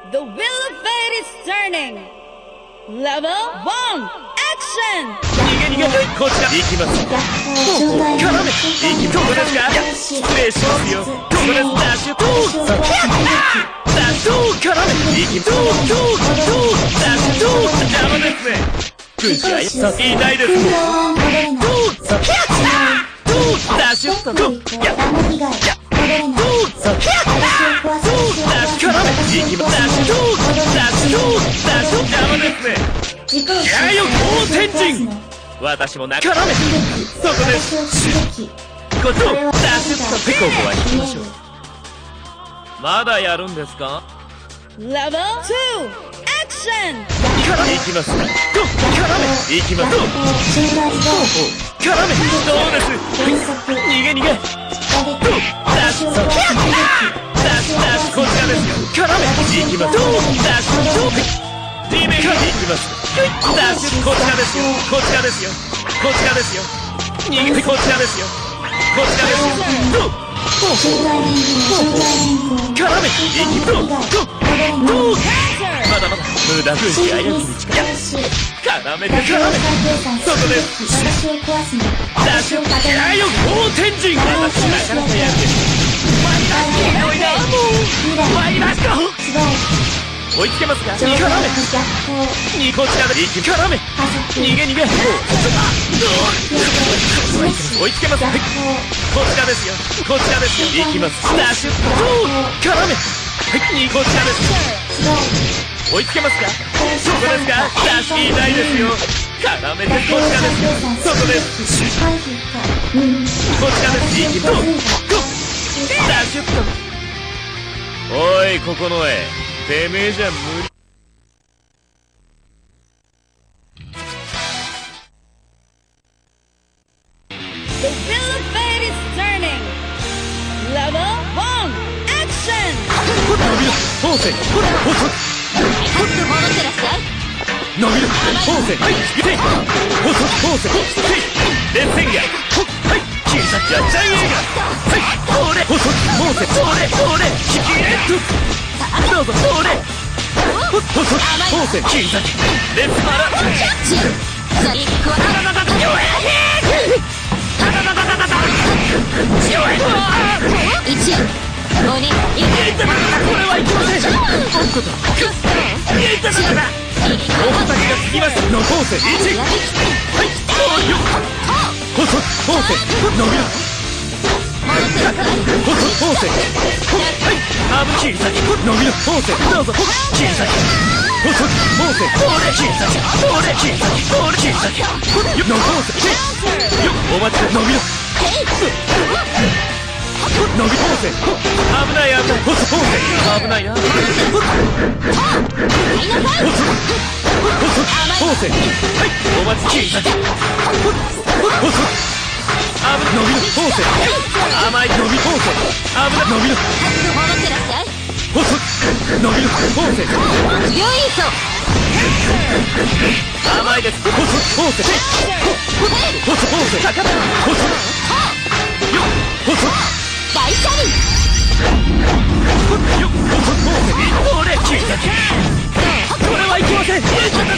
The wheel of fate is turning. Level 1, action! 逃げこちら行きます。絡め行きここですか。失礼しますよ。ここです。ダッシュダッシュ絡め行きダッシュ邪魔ですね。軍師はいないです。ダッシュ絡め行きダッシュ邪魔ですね。やよ好天神。私も絡めそこです。こっちをダッシュってここは引きましょう。まだやるんですか。 Level 2 action! 絡め行きます。絡め行きます。絡めそうです。逃げダッシュダッシュこちらですよ。絡め行きます。ダッシュリメイク行きます。ダッシュこちらですよ。こちらですよ。こちらですよ。逃げてこちらですよ。こちらですよ。絡め行きまだまだ無駄分子あやきに近い。絡めてそこです。ダッシュやよ好天神。私なかなかやるです。参りました。追いつけますか。絡めこちらで絡め逃げ追いつけます。こちらですよ。こちらですよ。行きます。ダッシュ絡めこちらです。追いつけますか。そこですか。ダッシュいないですよ。絡めてこちらですよ。そこです。こちらです。行きますダッシュおいここの絵てめえじゃ無理。 The wheel of fate is turning. Level 1 action! フォーセほら戻ってらっしゃい。伸びるフォーセはい行けフォーセレッセンガはいキーサッチャージャイエーガはいフォーセキキレットどうぞそれフォーセキーサッチレッツマラこれはいけません。おっことお畑が過ぎます。のフォーセ1はいフォーセ伸びろフォーセはいアブキーサキ伸びろフォーセどうぞキーサキフォーセキーサキキーサキキーサキのフォーセお待ち伸びろ伸びフォーセ危ないフォーセ危ないなフォーセはいお待ちキーサキ伸びるフォーセ甘い伸びフォーセ危ない伸びる伸びるフォーセ甘いですフォーセ高田大車輪これはいけません。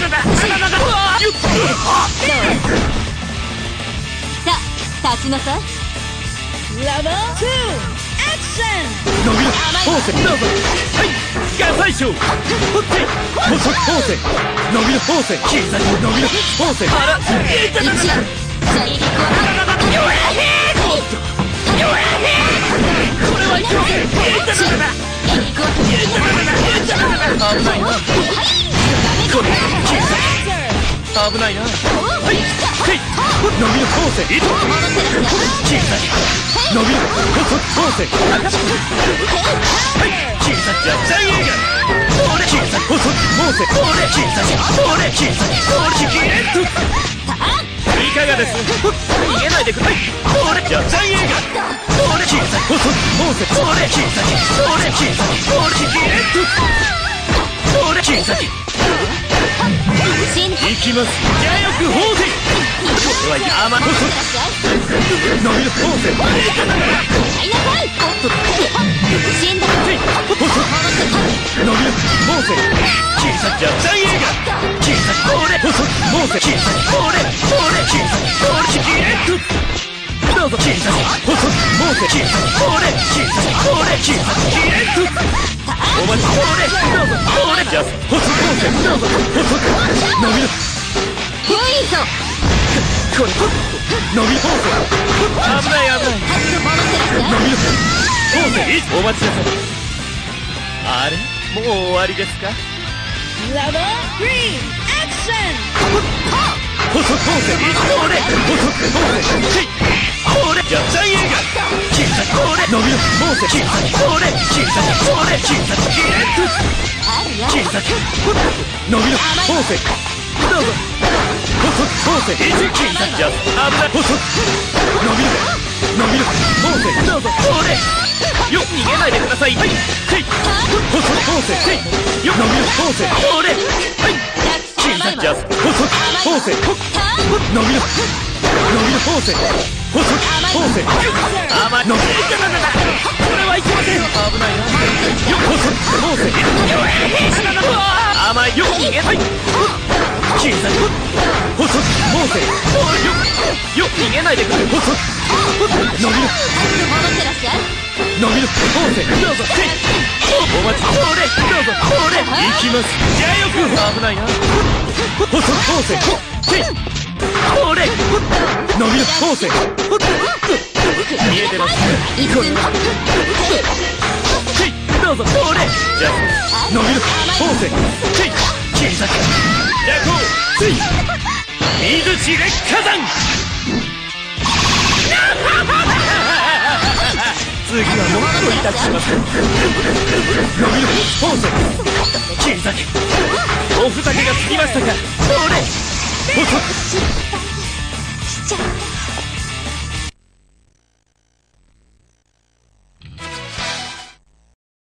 立ちなさい。 Level 2 action! 伸びろフォーセどうぞはいガサイショーフォーセ伸びろフォーセキーサイ伸びろフォーセこれはいけません。危ないなこれキーサイ危ないなはい伸びるフォーセキーサイ伸びるフォーセはいキーサイジャイエーガーキーサイフォーセキーサイキーサイキキレットいかがです。逃げないでください。ジャイエーガーキーサイフォーセキーサイキーサイキキレットキーサイ行きます。やよくフォーセこれは山の伸びるフォーセ伸びるフォーセーセキこれキこれキキレットお待ちこれどうぞこれジャス細コーセどうぞ細く伸びろユイトこれ伸びコーセ危ない危ない伸びろコーセお待ちなさいあれもう終わりですかラブ3アクション細コーセこれ細くコーセこれじゃあ大映画キサこれ伸びろコーセキサこれキサこれキサキレットキサ伸びろコーセどうぞ細くコーセキサじゃ危ない細く伸びろコーセどうぞこれよ逃げないでくださいはい細くコーセよ伸びろコーセこれはいキサじゃ細くコーセ伸びろコーセ細くコーセ甘い伸びろこれはいけません危ないなよ細くコーセ甘いよ逃げない小さい細くコーセよ逃げないでくれ細く伸びろ伸びろコーセどうぞお待ちこれどうぞこれ行きますじゃあよく危ないな細くコーセこれ伸びろコーセ見えてますこれどうぞこれじゃあ伸びろコーセ小さくじゃあこう水地烈火山次はもっと痛くします伸びろコーセ小さくおふざけが過ぎましたかこれ細く